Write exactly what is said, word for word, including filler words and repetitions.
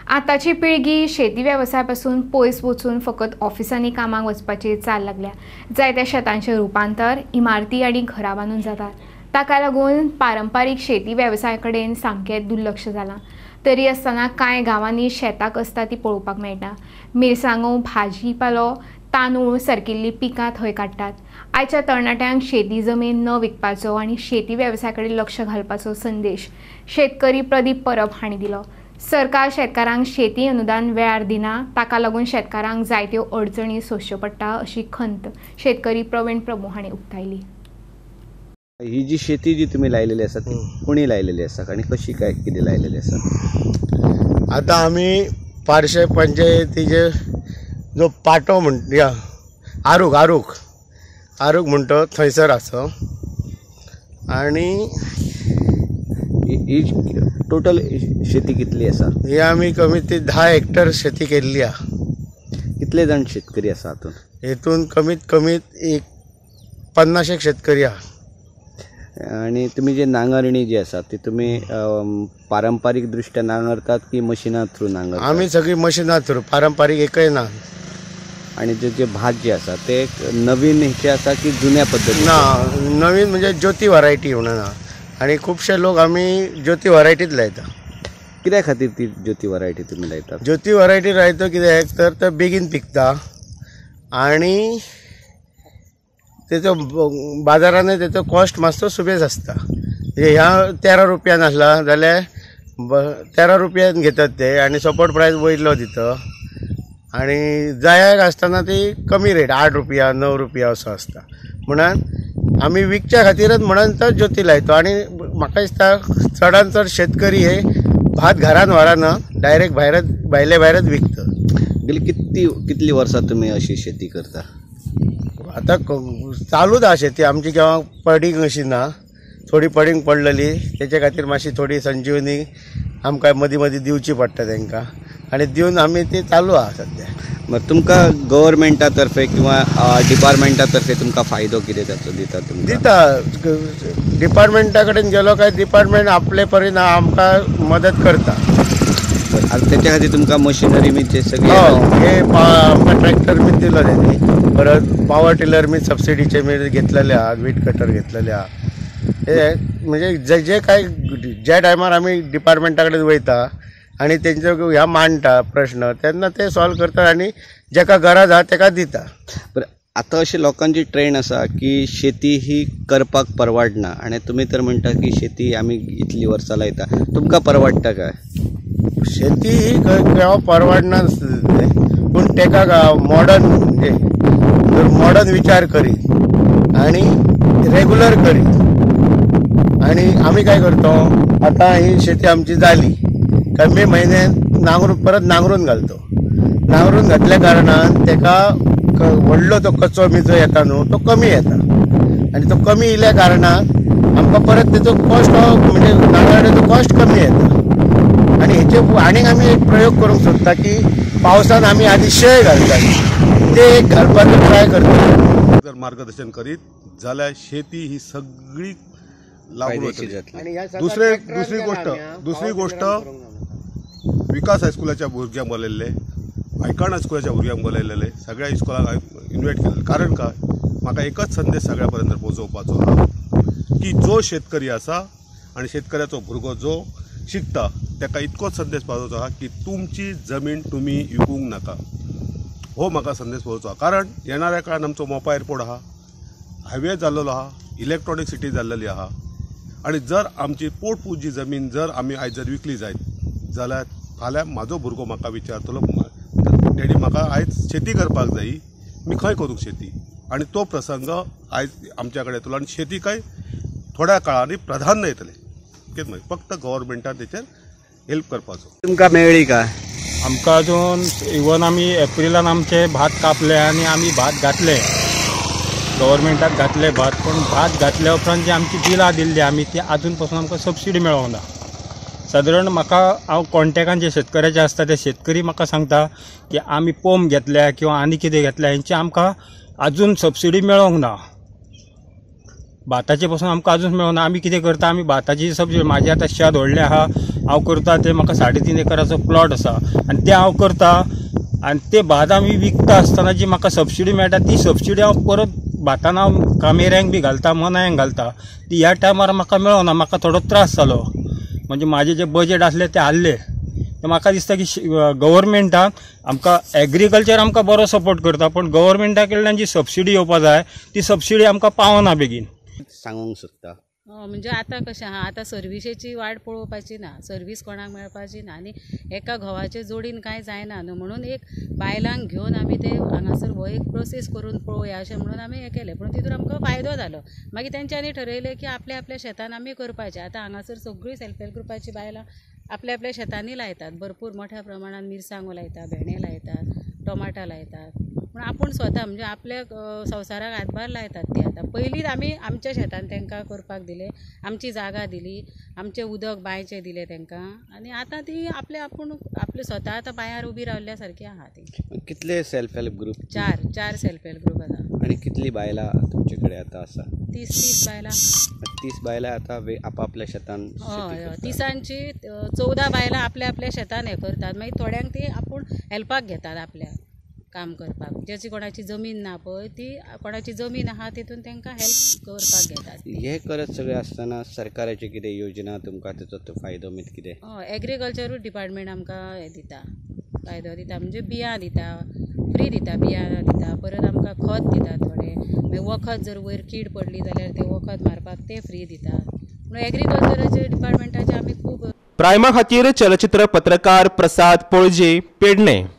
आताची पिळगी शेती व्यवसायापासून पयस वचून फकत ऑफिसांनी कामाक वचपाची चाल लागल्या। जायत्या शेतांचे रूपांतर इमारती आनी घरां बांदून जातात। ताका लागून पारंपारीक शेती व्यवसायाकडेन सामकें दुर्लक्ष जालां। तरी आसतना कांय गांवांनी शेताक आसता ती पळोवपाक मेळटा। मिरसांगो, भाजी पालो, तांदूळ सारकिल्लीं पिकां थंय काडटात। आयच्या तरणाट्यांक शेती जमीन न विकपाचो आनी शेती व्यवसायाकडे लक्ष घालपाचो संदेश शेतकरी प्रदीप परब हांणी दिलो। सरकार शेतकारांक शेती अनुदान वेळार दिना, ताका लागून शेतकारांक जायत्यो अडचणी सोंसच्यो पडटा अशी खंत शेतकरी प्रवीण प्रभू हांणी उक्तायली। ही जी शेती जी तुम्ही लायलेली आसा ती कोणी लायलेली आसा आनी कशी काय कितें लायलेली आसा? आता आम्ही पारशे पंचायतीचे जो पाटो म्हणया आरूख आरूख आरूख म्हणतो थंयसर आसा आणि ही टोटल शेती कितली आसा? ही आमी कमीत धा हेक्टर शेती केल्ली आहा। कितले जाण शेतकरी आसा हातून? हेतून कमीत कमीत एक पन्नास एक शेतकरी आहा। आणि तुम्ही जे नांगरणी जी आसा ती तुम्ही पारंपारीक दृष्ट्या नांगरतात की मशिना थ्रू नांगरतात? आम्ही सगळी मशिना थ्रू, पारंपारीक एकय ना। आणि जे जे भात जे आसा ते नवीन हेचे आसा की जुन्या पद्धती? ना, नवीन म्हणजे ज्योती व्हरायटी म्हणून ना। आणि खूपशे लोक आम्ही ज्योती व्हरायटीच लायता। कित्या खातीर ती ज्योती व्हरायटी तुम्ही लायतात? ज्योती व्हरायटी लायता कित्याक तर तो बेगीन पिकता आणि तेचो बाजारान तेचो कॉस्ट मातसो सुबेज आसता। म्हणजे ह्या तेरा रुपयान आसला जाल्यार तेरा रुपयान घेतात ते आणि सपोर्ट प्रायस वयलो दिता आणि जायाक आसतना ती कमी रेट आठ रुपया णव रुपया असो आसता। म्हणून आमी विकच्या खातीरच म्हणून तर ज्योती लायतो। आणि म्हाका दिसता चडांत चड शेतकरी हे भात घरान व्हराना, डायरेक्ट भायरच भायले भायरच विकतात। गेली कितली कितली वर्सां तुम्ही अशी शेती करता? आता चालूच आहा शेती आमची, केव्हा पडींग अशी ना, थोडी पडींग पडलेली त्याच्या खातीर मातशी थोडी संजीवनी आमकां मदीं मदीं दिवची पडटा तांकां आणि दिवन आमी ती चालू आहा सध्या। मग तुमकां गव्हर्मेंटा तर्फे किंवा डिपार्टमेंटा तर्फे तुमकां फायदो कितें ताचो दिता? दिता डिपार्टमेंटा कडेन गेलो काय डिपार्टमेंट आपले परीन आमकां मदत करता। त्याच्या खातीर तुमकां मशिनरी बी सगळे हे आमकां ट्रॅक्टर बी दिलो त्यांनी, परत पॉवर टिलर बी सबसिडीचे मी घेतलेले आहात, वीट कटर घेतलेले आहात। हे म्हणजे जे जे काय ज्या टायमार आमी डिपार्टमेंटा कडेन वयता आणि तेंचो ह्या मांडटा प्रश्न तेन्ना ते सॉल्व करतात आणि जेका गरज आहा तेका दिता। बरं, आता अशी लोकांची ट्रेंड आसा की शेती ही करपाक परवडना आणि तुम्ही तर म्हणटा की शेती आमी इतली वर्सां लायता, तुमकां परवडटा काय? शेती ही केव्हा परवडना, पूण तेका मॉडर्न म्हणजे जर मॉडर्न विचार करीत आणि रेग्युलर करीत आणि आम्ही काय करतो, आता ही शेती आमची झाली काय मे म्हयन्यात नांगरून परत नांगरून घालतो। नांगरून घातल्या कारणान तेका व्हडलो तो कचो मिजो येता न्हू तो कमी येता आणि तो कमी येयल्या कारणान आमकां परत तेचो कॉस्ट म्हणजे नांगरण्याचो कॉस्ट कमी येता। आणि हेचे आनीक आमी एक प्रयोग करूंक सोदता की पावसान आमी आधी शेळ घालतात ते एक घालपाचो ट्राय करता। जर मार्गदर्शन करीत जाल्यार शेती ही सगळी लागू जातली। दुसरे दुसरी गोष्ट दुसरी गोष्ट विकास हायस्कुलाच्या भुरग्यांक बोलयल्ले, आयकॉन हायस्कुलाच्या भुरग्यांक बोलयलेले, सगळ्या इस्कॉलाक इन्वायट केलें। कारण काय, म्हाका एकच संदेश सगळ्या पर्यंत पोहोचोवपाचो आहा की जो शेतकरी आसा आणि शेतकऱ्याचो भुरगो जो शिकता ताका इतकोच संदेश पावोवचो आहा की तुमची जमीन तुम्ही विकूंक नाका, हो म्हाका संदेश पावोवचो आहा। कारण येणाऱ्या काळान आमचो मोपा एअरपोर्ट आहा, हायवे जाल्लो आहा, इलेक्ट्रॉनिक सिटी जाल्लेली आहा आणि जर आमची पोटपुजी जमीन जर आमी आयज जर विकली जायत जाल्यार फाल्यां म्हाजो भुरगो म्हाका विचारतलो, डॅडी म्हाका आयज शेती करपाक जाय, मी खंय करूं शेती? आणि तो प्रसंग आयज आमच्या कडेन येतलो आणि शेती काय थोड्या काळांनी प्राधान्य येतलें। फक्त गव्हर्मेंटान तेचेर हेल्प करपाचो। तुमकां मेळ्ळी काय? आमकां अजून इवन आमी एप्रिलान आमचे भात कापले आणि आमी भात घातले, गव्हर्मेंटाक घातले भात, पण भात घातल्या उपरांत जी आमची बिलां दिल्ली आमी ती आजून पासून आमकां सबसिडी मेळोंक ना। सादारण म्हाका हांव कॉन्टॅक्टान जे शेतकऱ्याचे आसता ते शेतकरी म्हाका सांगता की आमी पंप घेतल्या किंवा आनी कितें घेतल्या हेंची आमकां आजून सबसिडी मेळोंक ना। भाताचे पासून आमकां अजून मेळना। आमी कितें करता, आमी भाताची सबसिडी, म्हाजे आतां शेत व्हडलें आहा, हांव करता ते म्हाका साडे तीन एकराचो प्लॉट आसा आनी ते हांव करता आनी ते भात आमी विकता आसतना जी म्हाका सबसिडी मेळटा ती सबसिडी हांव परत भातान हांव कामेऱ्यांक बी घालता मनायांक घालता ती ह्या टायमार म्हाका मेळना म्हाका थोडो त्रास जालो म्हणजे म्हाजे जे बजेट आसले ते हाल्ले तर म्हाका दिसता की गव्हर्मेंटान आमकां एग्रीकल्चर आमकां बरो सपोर्ट करता पण गव्हर्मेंटा कडल्यान जी सबसिडी येवपा जाय ती सबसिडी आमकां पावना बेगीन सांगूंक सोदता म्हणजे आतां कशें आहा आतां सर्विसेची वाट पळोवपाची ना सर्वीस कोणाक मेळपाची ना आनी एका घोवाचे जोडीन कांय जायना न्हू म्हणून एक बायलांक घेवन आमी ते हांगासर हो एक प्रोसेस करून पळोवया अशें म्हणून आमी हें केलें पूण तितून आमकां फायदो जालो मागीर तेंच्यांनी ठरयलें की आपल्या आपल्या शेतान आमी करपाचें आतां हांगासर सगळीं सेल्फ हेल्प ग्रुपाची बायलां आपल्या आपल्या शेतांनी लायतात भरपूर मोठ्या प्रमाणात मिरसांगो लायतात भेंडे लायतात टोमाटा लायतात पूण आपूण स्वता म्हणजे आपल्या संवसाराक हातभार लायतात ते आतां पयलींच आमी आमच्या शेतान तांकां करपाक दिले आमची जागा दिली आमचें उदक बांयचें दिलें तांकां आनी आतां ती आपले आपूण आपले स्वता आतां पांयार उबी रावल्या सारकी आहा ती कितले सेल्फ हेल्प ग्रुप चार चार सेल्फ हेल्प ग्रुप आसा आणि कितली बायलां तुमचे कडेन आतां आसा तीस तीस बायलां तीस बायलां आतां आपापल्या शेतान हय हय तिसांची चवदा बायलां आपल्या आपल्या शेतान हें करतात मागीर थोड्यांक ती आपूण हेल्पाक घेतात आपल्या काम करपाक ज्याची कोणाची जमीन ना पळय ती कोणाची जमीन आहा तितून तांकां हेल्प करपाक घेतात हे करत सगळें आसतना सरकाराची कितें योजना तुमकां तेचो फायदो बीन कितें हय एग्रीकल्चरूच डिपार्टमेंट आमकां हें दिता फायदो दिता म्हणजे बियां दिता फ्री दिता बियां दिता परत आमकां खत दिता थोडे मागीर वखद जर वयर कीड पडली जाल्यार ते वखद मारपाक ते फ्री दिता म्हणून एग्रीकल्चराचे डिपार्टमेंटाचे आमी खूब प्रायमा खातीर चलचित्र पत्रकार प्रसाद पळजे पेडणे.